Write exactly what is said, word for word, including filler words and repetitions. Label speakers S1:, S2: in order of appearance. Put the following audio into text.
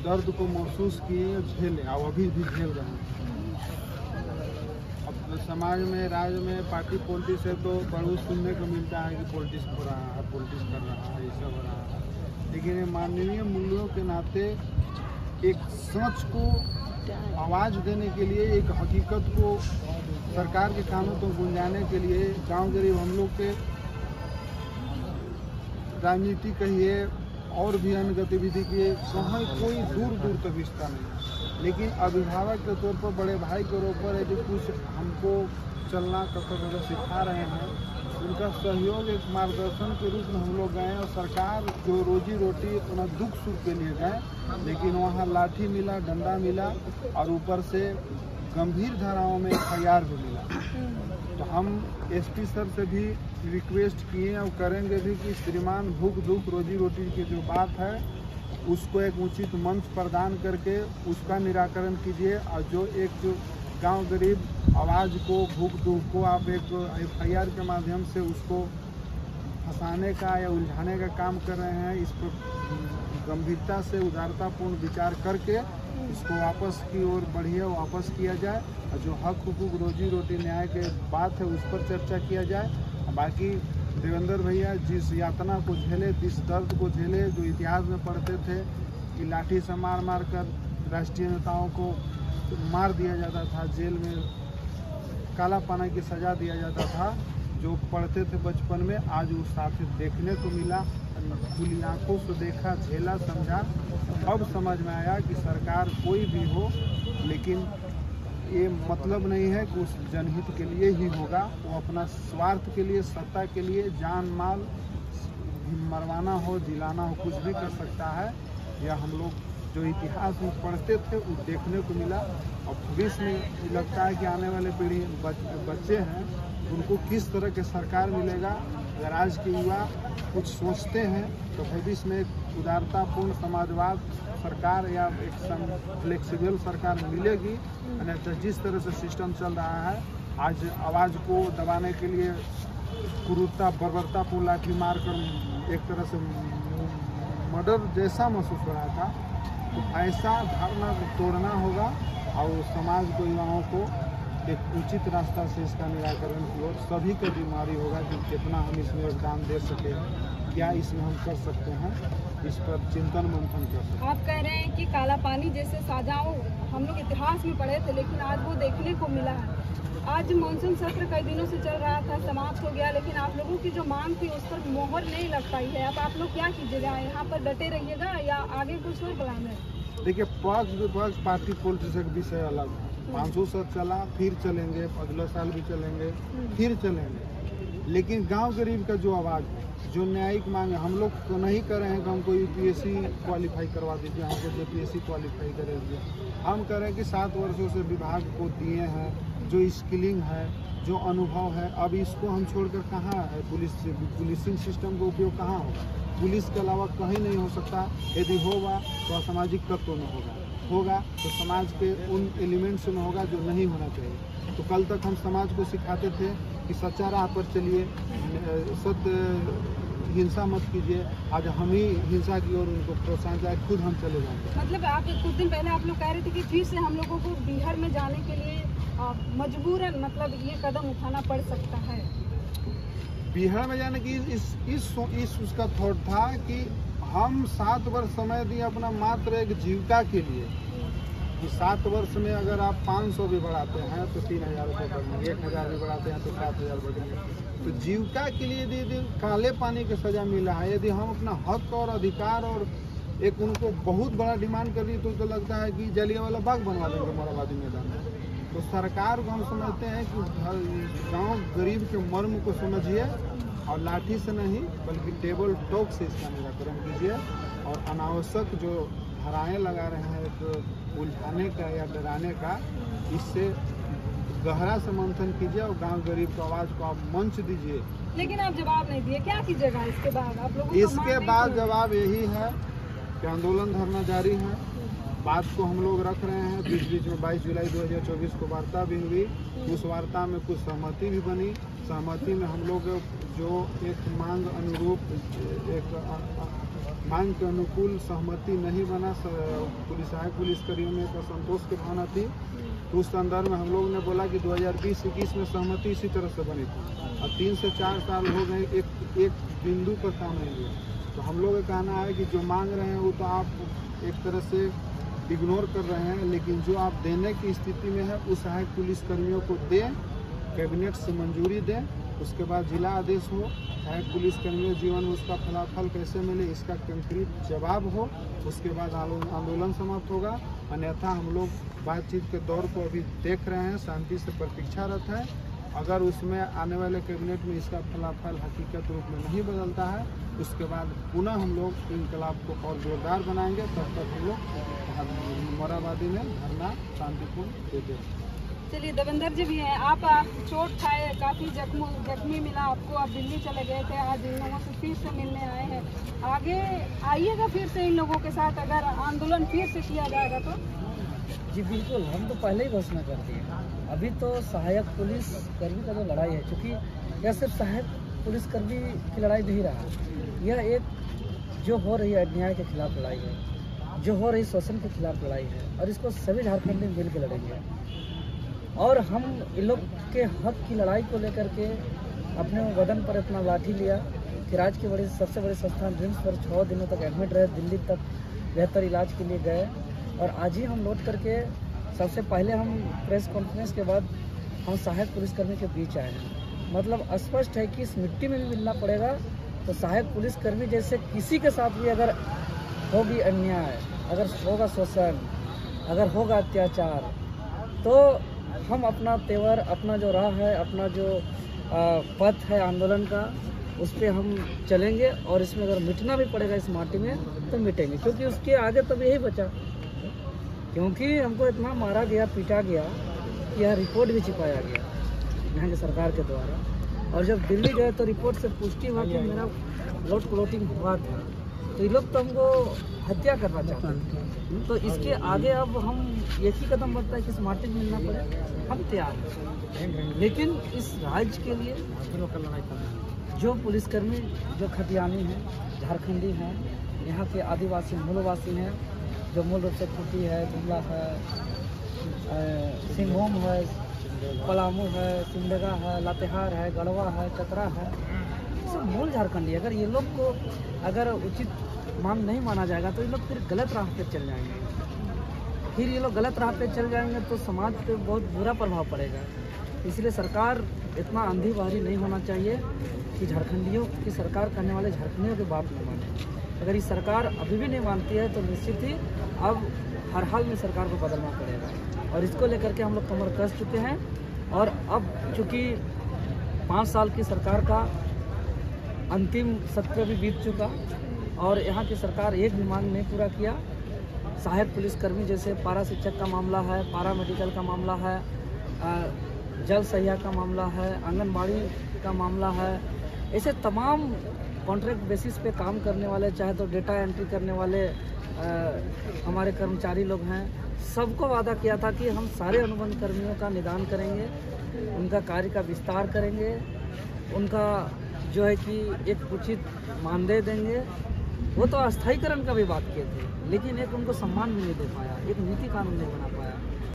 S1: दर्द को महसूस किए, झेले और अभी भी झेल रहे हैं। अब समाज में, राज्य में पार्टी पॉलिटिक्स है तो बहुत सुनने को मिलता है कि पॉलिटिक्स हो रहा है, पॉलिटिक्स कर रहा है, ये सब हो रहा है। लेकिन ये मानवीय मूल्यों के नाते एक सच को आवाज़ देने के लिए, एक हकीकत को सरकार के कानों तक गुंजाने के लिए गांव गरीब हम लोग के राजनीति कहिए और भी अन्य गतिविधि की कहीं कोई दूर दूर तक रिश्ता नहीं। लेकिन अभिभावक के तौर पर, बड़े भाई के तौर पर जो कुछ हमको चलना कथक सिखा रहे हैं, उनका सहयोग एक मार्गदर्शन के रूप में हम लोग गए। और सरकार जो रोजी रोटी अपना दुख सुख के लिए गए, लेकिन वहाँ लाठी मिला, डंडा मिला और ऊपर से गंभीर धाराओं में एफ आई आर भी मिला। तो हम एस पी सर से भी रिक्वेस्ट किए और करेंगे भी कि श्रीमान भूख दुख रोजी रोटी की जो बात है उसको एक उचित मंच प्रदान करके उसका निराकरण कीजिए। और जो एक जो गांव गरीब आवाज़ को, भूख दुख को आप एक एफ आई आर के माध्यम से उसको फंसाने का या उलझाने का काम कर रहे हैं, इस पर गंभीरता से उदारतापूर्ण विचार करके इसको वापस की ओर बढ़िए, वापस किया जाए। और जो हक हुकूक रोजी रोटी न्याय के बात है उस पर चर्चा किया जाए। बाकी देवेंद्र भैया जिस यातना को झेले, जिस दर्द को झेले, जो इतिहास में पढ़ते थे कि लाठी से मार मार कर राष्ट्रीय नेताओं को मार दिया जाता था, जेल में काला पाना की सज़ा दिया जाता था, जो पढ़ते थे बचपन में, आज उस साथ देखने को मिला। खुली आंखों से देखा, झेला, समझा। अब समझ में आया कि सरकार कोई भी हो, लेकिन ये मतलब नहीं है कि उस जनहित के लिए ही होगा। वो अपना स्वार्थ के लिए, सत्ता के लिए जान माल मरवाना हो, दिलाना हो, कुछ भी कर सकता है। यह हम लोग जो इतिहास में पढ़ते थे वो देखने को मिला। और भविष्य में लगता है कि आने वाले पीढ़ी बच, बच्चे हैं, उनको किस तरह के सरकार मिलेगा। अगर आज के युवा कुछ सोचते हैं तो भविष्य में एक उदारतापूर्ण समाजवाद सरकार या एक फ्लेक्सिबल सरकार मिलेगी। तो जिस तरह से सिस्टम चल रहा है, आज आवाज़ को दबाने के लिए क्रूरता, बर्बरतापूर्ण लाठी मार कर एक तरह से मर्डर जैसा महसूस हो रहा था, तो ऐसा धारणा तोड़ना होगा और समाज को, युवाओं को एक उचित रास्ता से इसका निराकरण की ओर सभी का बीमारी होगा कि कितना हम इसमें योगदान दे सके, क्या इसमें हम कर सकते हैं, इस पर चिंतन मंथन कर सकते हैं।
S2: आप कह रहे हैं कि काला पानी जैसे साजाओं हम लोग इतिहास में पढ़े थे, लेकिन आज वो देखने को मिला है। आज मानसून सत्र कई दिनों से चल रहा था, समाप्त हो गया, लेकिन आप लोगों की जो मांग थी उस पर मोहर नहीं लग पाई है। अब आप लोग क्या कीजिएगा? यहाँ पर डटे रहिएगा या आगे कुछ और प्लान है?
S1: देखिए, पक्ष विपक्ष पार्टी पॉलिटिक्स का विषय अलग है। पाँच सौ सत्र चला, फिर चलेंगे, अगले साल भी चलेंगे, फिर चलेंगे। लेकिन गांव गरीब का जो आवाज़ है, जो न्यायिक मांग है, हम लोग तो नहीं कर रहे हैं कि हमको U P S C qualify करवा दीजिए, हमको J P S C qualify कर दीजिए। हम कह रहे हैं कि सात वर्षों से विभाग को दिए हैं, जो स्किलिंग है, जो अनुभव है, अब इसको हम छोड़कर कहाँ है पुलिस पुलिसिंग सिस्टम का उपयोग कहाँ होगा? पुलिस के अलावा कहीं नहीं हो सकता। यदि होगा तो असामाजिक तत्व में होगा होगा तो समाज के उन एलिमेंट्स में होगा जो नहीं होना चाहिए। तो कल तक हम समाज को सिखाते थे कि सच्चा राह पर चलिए, सत्य, हिंसा मत कीजिए। आज हम ही हिंसा की ओर उनको प्रोत्साहन जाए, खुद हम चले जाएंगे।
S2: मतलब आप कुछ दिन पहले आप लोग कह रहे थे कि फिर से हम लोगों को बिहार में जाने के लिए मजबूरन मतलब ये कदम उठाना पड़ सकता है।
S1: बिहार में जाने की इस इस इस उसका थॉट था कि हम सात वर्ष समय दिए अपना मात्र एक जीविका के लिए, कि सात वर्ष में अगर आप पाँच सौ भी बढ़ाते हैं तो तीन हज़ार रुपये बढ़ेंगे, एक हज़ार भी बढ़ाते हैं तो सात हज़ार बढ़ेंगे। तो जीविका के लिए यदि काले पानी की सज़ा मिला है, यदि हम अपना हक और अधिकार और एक उनको बहुत बड़ा डिमांड कर दी, तो, तो लगता है कि जलियांवाला बाग बनवा देंगे मोराबादी मैदान में। तो सरकार को हम समझते हैं कि गांव गरीब के मर्म को समझिए और लाठी से नहीं बल्कि टेबल टॉक से इसका निराकरण कीजिए। और अनावश्यक जो धाराएँ लगा रहे हैं एक उलझाने का या डराने का, इससे गहरा से मंथन कीजिए और गांव गरीब की आवाज़ को आप मंच दीजिए।
S2: लेकिन आप जवाब नहीं दिए, क्या कीजिएगा इसके बाद? आप लोगों
S1: इसके बाद जवाब यही है कि आंदोलन धरना जारी है। बात को हम लोग रख रहे हैं। बीच बीच में बाईस जुलाई दो हज़ार चौबीस को वार्ता भी हुई, उस वार्ता में कुछ सहमति भी बनी। सहमति में हम लोग जो एक मांग अनुरूप एक मांग के अनुकूल सहमति नहीं बना, पुलिस सहायक पुलिसकर्मियों में एक असंतोष की भावना थी। तो उस संदर्भ में हम लोग ने बोला कि दो हज़ार बीस इक्कीस में सहमति इसी तरह से बनी थी। अब तीन से चार साल हो गए, एक एक बिंदु पर काम नहीं हुआ। तो हम लोग का कहना है कि जो मांग रहे हैं वो तो आप एक तरह से इग्नोर कर रहे हैं, लेकिन जो आप देने की स्थिति में है उस सहायक पुलिसकर्मियों को दें, कैबिनेट से मंजूरी दें, उसके बाद जिला आदेश हो, सहायक पुलिसकर्मियों जीवन में उसका फलाफल कैसे मिले इसका कंक्रीट जवाब हो, उसके बाद आंदोलन समाप्त होगा। अन्यथा हम लोग बातचीत के दौर को अभी देख रहे हैं, शांति से प्रतीक्षारत है। अगर उसमें आने वाले कैबिनेट में इसका फलाफल हकीकत रूप में नहीं बदलता है, उसके बाद पुनः हम लोग इंकलाब को और जोरदार बनाएंगे। तब तक हम लोग मोराबादी में धरना शांतिपूर्ण देते हैं।
S2: चलिए, देवेंद्र जी भी हैं, आप चोट खाए, काफ़ी जख्म जख्मी मिला आपको, आप दिल्ली चले गए थे, आज इन लोगों से फिर से मिलने आए हैं। आगे आइएगा फिर से इन लोगों के साथ, अगर आंदोलन फिर से किया जाएगा तो?
S3: जी बिल्कुल, हम तो पहले ही घोषणा कर दिए। अभी तो सहायक पुलिस कर्मी का जो लड़ाई है, क्योंकि यह सिर्फ सहायक पुलिसकर्मी की लड़ाई नहीं रहा, यह एक जो हो रही है अन्याय के खिलाफ लड़ाई है, जो हो रही शोषण के खिलाफ लड़ाई है, और इसको सभी झारखंडी मिल के लड़ेंगे। और हम इन लोग के हक की लड़ाई को लेकर के अपने वतन पर इतना लाठी लिया कि राज्य के बड़े सबसे बड़े संस्थान रिम्स पर छः दिनों तक एडमिट रहे, दिल्ली तक बेहतर इलाज के लिए गए, और आज ही हम लौट करके सबसे पहले हम प्रेस कॉन्फ्रेंस के बाद हम सहायक पुलिसकर्मी के बीच आए हैं। मतलब स्पष्ट है कि इस मिट्टी में भी मिलना पड़ेगा। तो सहायक पुलिसकर्मी जैसे किसी के साथ भी अगर होगी अन्याय, अगर होगा शोषण, अगर होगा अत्याचार, तो हम अपना तेवर, अपना जो राह है, अपना जो पथ है आंदोलन का, उस पर हम चलेंगे। और इसमें अगर मिटना भी पड़ेगा इस माटी में तो मिटेंगे, क्योंकि उसके आगे तब यही बचा। क्योंकि हमको इतना मारा गया, पीटा गया, यह रिपोर्ट भी छिपाया गया यहाँ की सरकार के द्वारा। और जब दिल्ली गए तो रिपोर्ट से पुष्टि हुआ कि मेरा ब्लड क्लॉटिंग हुआ था, तो ये लोग तो हमको हत्या करना चाहते हैं। तो इसके आगे अब हम एक ही कदम बढ़ता है कि इस माटी में मिलना पड़े, हम तैयार हैं। लेकिन इस राज्य के लिए लड़ाई करना, जो पुलिसकर्मी जो खतियानी हैं, झारखंडी हैं, यहाँ के आदिवासी मूलवासी हैं, जो मूल रूप से खूंटी है, जुमला है, सिंहभूम है, पलामू है, सिमडेगा है, लातेहार है, गढ़वा है, चतरा है, सब मूल झारखंडी। अगर ये लोग को अगर उचित मांग नहीं माना जाएगा तो ये लोग फिर गलत राह पे चल जाएंगे। फिर ये लोग गलत राह पे चल जाएंगे तो समाज पे बहुत बुरा प्रभाव पड़ेगा। इसलिए सरकार इतना अंधी बहरी नहीं होना चाहिए कि झारखंडियों की सरकार करने वाले झारखंडियों की बात न माने। अगर ये सरकार अभी भी नहीं मानती है तो निश्चित ही अब हर हाल में सरकार को बदलना पड़ेगा। और इसको लेकर के हम लोग कमर कस चुके हैं। और अब चूँकि पाँच साल की सरकार का अंतिम सत्र भी बीत चुका और यहाँ की सरकार एक भी मांग नहीं पूरा किया। सहायक पुलिसकर्मी जैसे पारा शिक्षक का मामला है, पारा मेडिकल का मामला है, जल सहिया का मामला है, आंगनबाड़ी का मामला है, ऐसे तमाम कॉन्ट्रैक्ट बेसिस पे काम करने वाले, चाहे तो डेटा एंट्री करने वाले आ, हमारे कर्मचारी लोग हैं, सबको वादा किया था कि हम सारे अनुबंध कर्मियों का निदान करेंगे, उनका कार्य का विस्तार करेंगे, उनका जो है कि एक उचित मानदेय देंगे। वो तो अस्थायीकरण का भी बात किए थे, लेकिन एक उनको सम्मान भी नहीं दे पाया, एक नीति कानून नहीं बना पाया।